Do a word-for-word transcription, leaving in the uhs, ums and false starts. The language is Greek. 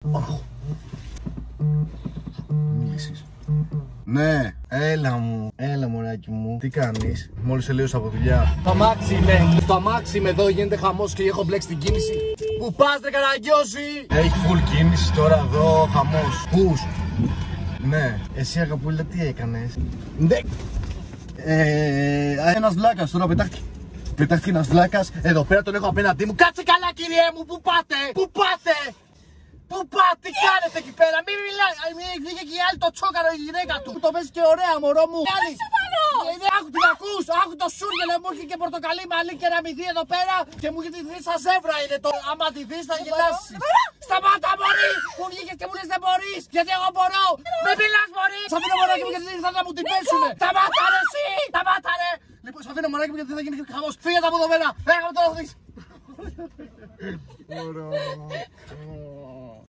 Μίλησες. Ναι, έλα μου, έλα μωράκι μου. Τι κάνεις? Μόλις τελείωσα από δουλειά. Στο αμάξι είμαι, στο αμάξι είμαι εδώ, γίνεται χαμός και έχω μπλέξει την κίνηση. Πού πας ρε καραγκιόζη? Έχει full κίνηση τώρα εδώ, χαμός. Πούς? Ναι, εσύ αγαπούλα τι έκανες? Ναι. Ε, ένας βλάκας τώρα πετάχτηκε. Πετάχτηκε ένας βλάκας, εδώ πέρα τον έχω απέναντί μου. Κάτσε καλά κυριέ μου, πού πάτε? Πού πάτε? Πού πάτε, τι κάνετε εκεί πέρα, μην μιλάει, μην βγήκε και η άλλη το τσόκαρο η γυναίκα του. Το παίζει και ωραία μωρό μου. Άλλη, άκου την ακούς, άκου το σούργελε, μου είχε και πορτοκαλί μαλλί και ένα μυδί εδώ πέρα και μου είχε τη δει σαν ζεύρα είναι το, άμα τη δεις θα γελάσεις. Σταμάτα μωρή, μου βγήκες και μου λες δεν μπορείς, γιατί εγώ μπορώ. Μην μιλάς μωρή, σ' αφήνω μωράκι μου γιατί θα να μου την πέσουνε. Σταμάτα ρε εσύ, σταμάτα ρε. Λοιπόν, σ' αφήνω μωράκι μου γιατί θα γίνει χαμός, φύγετε από εδώ πέρα, έγαμε τώρα θα δεις.